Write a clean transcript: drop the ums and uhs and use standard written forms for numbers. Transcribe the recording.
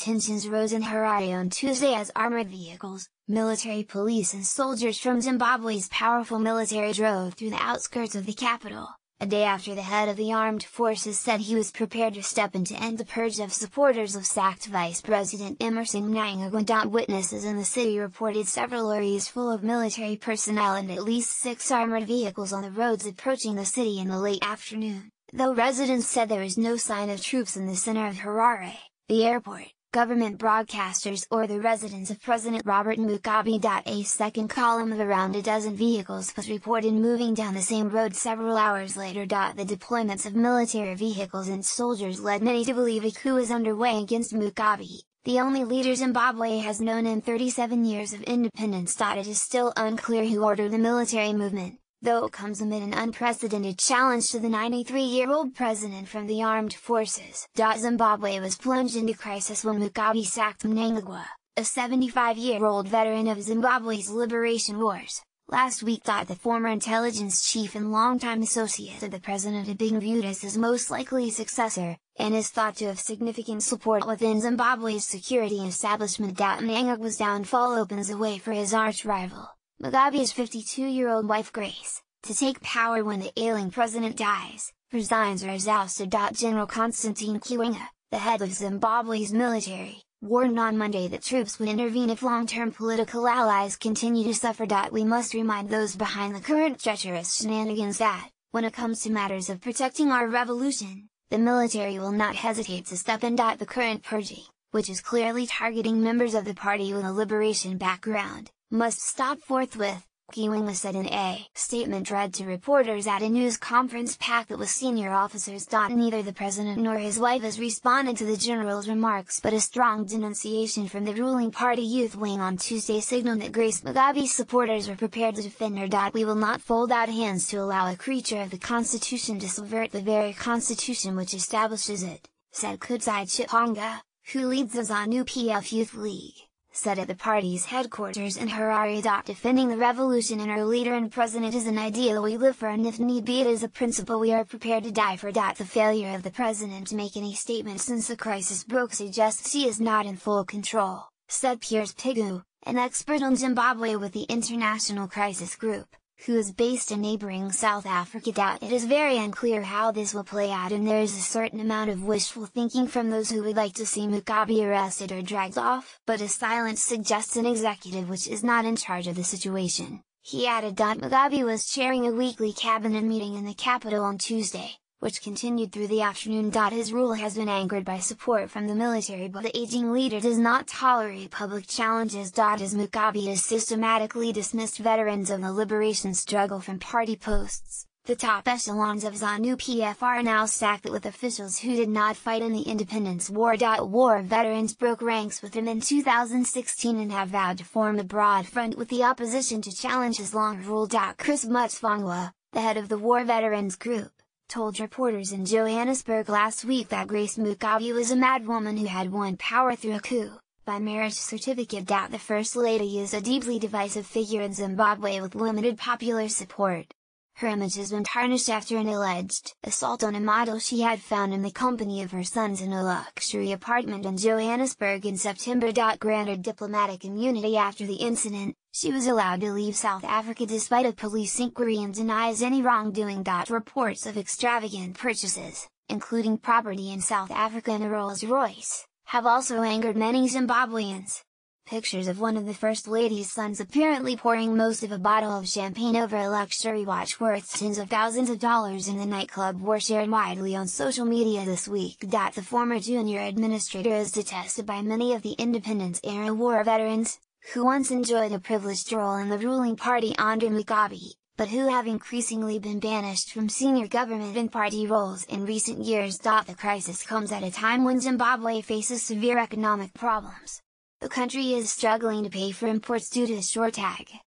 tensions rose in Harare on Tuesday as armored vehicles, military police and soldiers from Zimbabwe's powerful military drove through the outskirts of the capital, a day after the head of the armed forces said he was prepared to step in to end the purge of supporters of sacked Vice President Emmerson Mnangagwa. Witnesses in the city reported several lorries full of military personnel and at least 6 armored vehicles on the roads approaching the city in the late afternoon, though residents said there was no sign of troops in the center of Harare, the airport, government broadcasters or the residence of President Robert Mugabe. A second column of around a dozen vehicles was reported moving down the same road several hours later. The deployments of military vehicles and soldiers led many to believe a coup is underway against Mugabe, the only leader Zimbabwe has known in 37 years of independence. It is still unclear who ordered the military movement, though it comes amid an unprecedented challenge to the 93-year-old president from the armed forces. Zimbabwe was plunged into crisis when Mugabe sacked Mnangagwa, a 75-year-old veteran of Zimbabwe's liberation wars, last week. The former intelligence chief and longtime associate of the president had been viewed as his most likely successor, and is thought to have significant support within Zimbabwe's security establishment. Mnangagwa's downfall opens the way for his arch-rival, Mugabe's 52-year-old wife Grace, to take power when the ailing president dies, resigns or is ousted. General Constantine Chiwenga, the head of Zimbabwe's military, warned on Monday that troops would intervene if long-term political allies continue to suffer. We must remind those behind the current treacherous shenanigans that, when it comes to matters of protecting our revolution, the military will not hesitate to step in. The current purging, which is clearly targeting members of the party with a liberation background, must stop forthwith, Chiwenga said in a statement read to reporters at a news conference packed with senior officers. Neither the president nor his wife has responded to the general's remarks, but a strong denunciation from the ruling party youth wing on Tuesday signaled that Grace Mugabe's supporters were prepared to defend her. We will not fold out hands to allow a creature of the constitution to subvert the very constitution which establishes it, said Kudzai Chipanga, who leads the ZANU-PF Youth League, said at the party's headquarters in Harare. Defending the revolution and our leader and president is an ideal we live for, and if need be it is a principle we are prepared to die for. The failure of the president to make any statement since the crisis broke suggests he is not in full control, said Piers Pigu, an expert on Zimbabwe with the International Crisis Group, who is based in neighboring South Africa. It is very unclear how this will play out, and there is a certain amount of wishful thinking from those who would like to see Mugabe arrested or dragged off, but a silence suggests an executive which is not in charge of the situation, he added. Mugabe was chairing a weekly cabinet meeting in the capital on Tuesday, which continued through the afternoon. His rule has been anchored by support from the military, but the aging leader does not tolerate public challenges. As Mugabe has systematically dismissed veterans of the liberation struggle from party posts, the top echelons of ZANU-PF are now stacked with officials who did not fight in the independence war. War veterans broke ranks with him in 2016 and have vowed to form a broad front with the opposition to challenge his long rule. Chris Mutsvangwa, the head of the War Veterans Group, told reporters in Johannesburg last week that Grace Mugabe was a madwoman who had won power through a coup, by marriage certificate. The First Lady is a deeply divisive figure in Zimbabwe with limited popular support. Her image has been tarnished after an alleged assault on a model she had found in the company of her sons in a luxury apartment in Johannesburg in September. Granted diplomatic immunity after the incident, she was allowed to leave South Africa despite a police inquiry and denies any wrongdoing. Reports of extravagant purchases, including property in South Africa and a Rolls-Royce, have also angered many Zimbabweans. Pictures of one of the First Lady's sons apparently pouring most of a bottle of champagne over a luxury watch worth tens of thousands of dollars in the nightclub were shared widely on social media this week. The former junior administrator is detested by many of the independence-era war veterans, who once enjoyed a privileged role in the ruling party under Mugabe, but who have increasingly been banished from senior government and party roles in recent years. The crisis comes at a time when Zimbabwe faces severe economic problems. The country is struggling to pay for imports due to a short ag